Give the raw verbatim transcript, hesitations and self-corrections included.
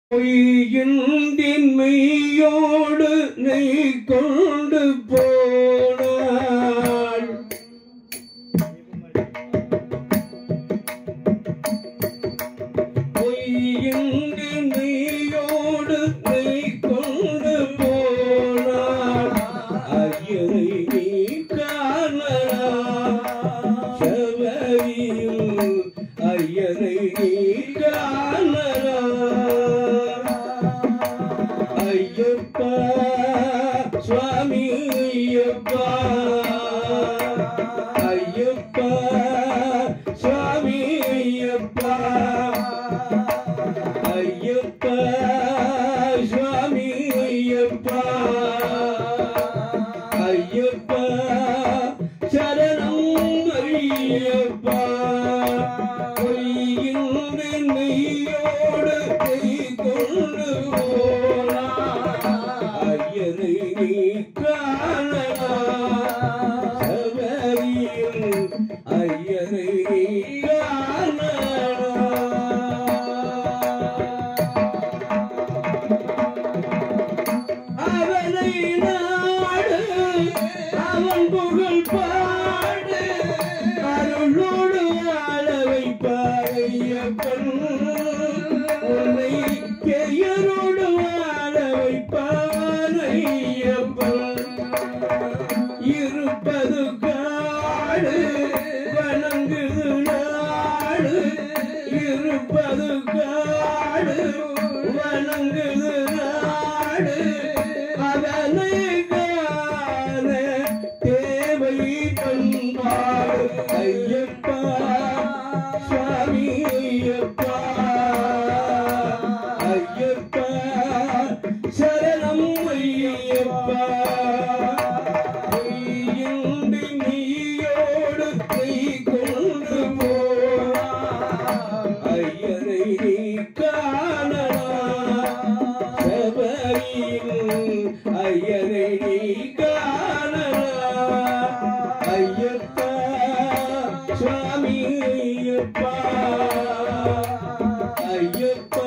பொய்யின்றின் மெய்யோடு நெய் கொண்டு போனாள். பொய்யின்றின் மெய்யோடு நெய் கொண்டு போனாள். ஐயனை நீ காணலா செவரியில் ஐயனை நீ காணலா. ஐயப்பா சுவாமி ஐயப்பா ஐயப்பா சுவாமி ஐயப்பா ஐயப்பா சுவாமி ஐயப்பா ஐயப்பா சரணம் ஐயப்பா. பொய்யின்றி மெய்யோடு கை கொண்டு ஐயனை நீ காணலா சபரியில் ஐயனை நீ காணலா. அவனை நாடு அவன் புகழ் பாடு அருளோடு வாழ வைப்பார் ஐயப்பன். உன்னை பெயரோடு வாழ வைப்பார் ஐயப்பன். இருப்பது காடு வணங்குது நாடு இருப்பது காடு வணங்குது நாடு. அதனை காண தேவை பண்பாடு ஐயப்பா சுவாமி ஐயப்பா ஐயப்பா சரணம் ஐயப்பா. பொய்யின்றி மெய்யோடு கை கொண்டு போனாள். ஐயனை நீ காணலா சபரியில் ஐயனை நீ காணலா. ஐயப்பா சுவாமி ஐயப்பா ஐயப்பா